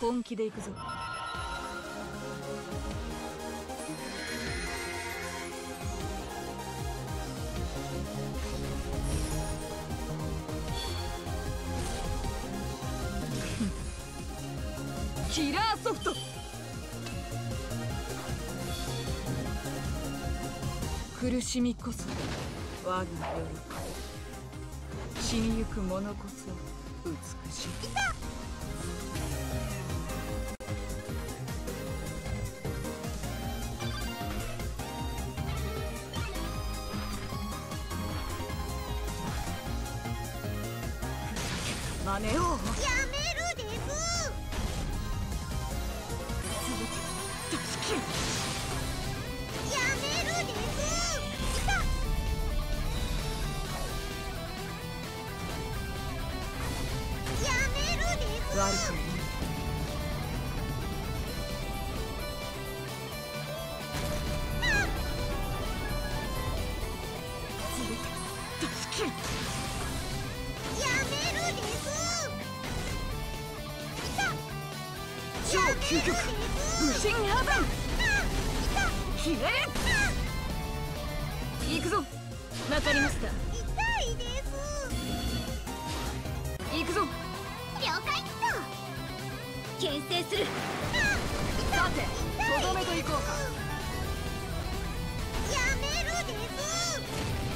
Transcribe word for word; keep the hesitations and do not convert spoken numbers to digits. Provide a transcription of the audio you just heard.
本気で行くぞ。キラーソフト。苦しみこそ我が喜び、死にゆく者こそ美しい。真似をやめるです。全て出し切る。やめるです。いた。やめるです。悪くない。全て出し切る。やめるです。超究極無心破断。ひれ行くぞ。わかりました。痛いです。行くぞ。了解。牽制する。さてとどめと行こうか。やめるです。